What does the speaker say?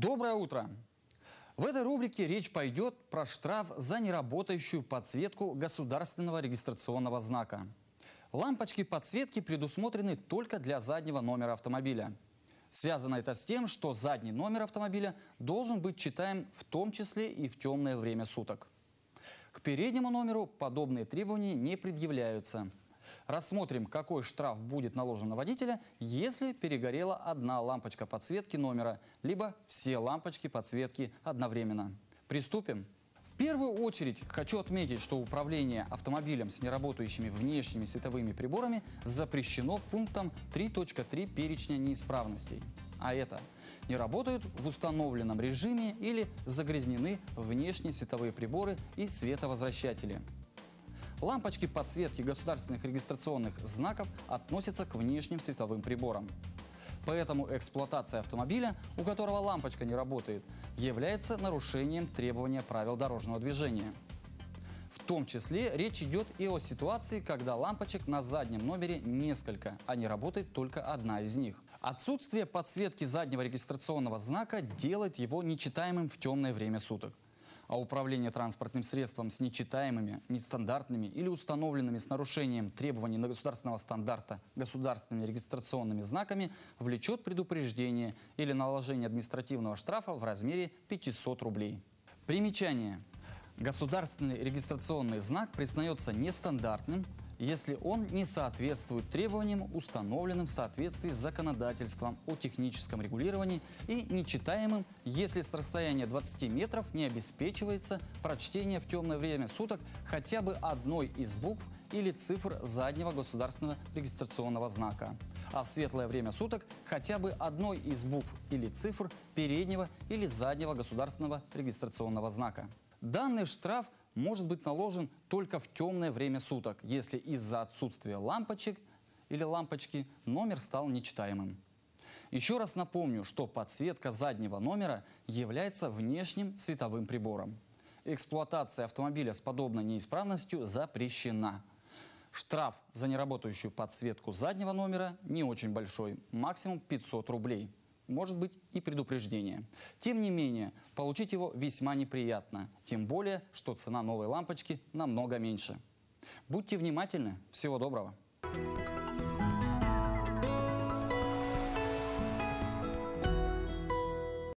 Доброе утро! В этой рубрике речь пойдет про штраф за неработающую подсветку государственного регистрационного знака. Лампочки подсветки предусмотрены только для заднего номера автомобиля. Связано это с тем, что задний номер автомобиля должен быть читаем в том числе и в темное время суток. К переднему номеру подобные требования не предъявляются. Рассмотрим, какой штраф будет наложен на водителя, если перегорела одна лампочка подсветки номера, либо все лампочки подсветки одновременно. Приступим. В первую очередь хочу отметить, что управление автомобилем с неработающими внешними световыми приборами запрещено пунктом 3.3 перечня неисправностей. А это: не работают в установленном режиме или загрязнены внешние световые приборы и световозвращатели. Лампочки подсветки государственных регистрационных знаков относятся к внешним световым приборам. Поэтому эксплуатация автомобиля, у которого лампочка не работает, является нарушением требования правил дорожного движения. В том числе речь идет и о ситуации, когда лампочек на заднем номере несколько, а не работает только одна из них. Отсутствие подсветки заднего регистрационного знака делает его нечитаемым в темное время суток. А управление транспортным средством с нечитаемыми, нестандартными или установленными с нарушением требований государственного стандарта государственными регистрационными знаками влечет предупреждение или наложение административного штрафа в размере 500 рублей. Примечание. Государственный регистрационный знак признается нестандартным, если он не соответствует требованиям, установленным в соответствии с законодательством о техническом регулировании, и нечитаемым, если с расстояния 20 метров не обеспечивается прочтение в темное время суток хотя бы одной из букв или цифр заднего государственного регистрационного знака, а в светлое время суток хотя бы одной из букв или цифр переднего или заднего государственного регистрационного знака. Данный штраф может быть наложен только в темное время суток, если из-за отсутствия лампочек или лампочки номер стал нечитаемым. Еще раз напомню, что подсветка заднего номера является внешним световым прибором. Эксплуатация автомобиля с подобной неисправностью запрещена. Штраф за неработающую подсветку заднего номера не очень большой, максимум 500 рублей. Может быть и предупреждение. Тем не менее, получить его весьма неприятно. Тем более, что цена новой лампочки намного меньше. Будьте внимательны. Всего доброго.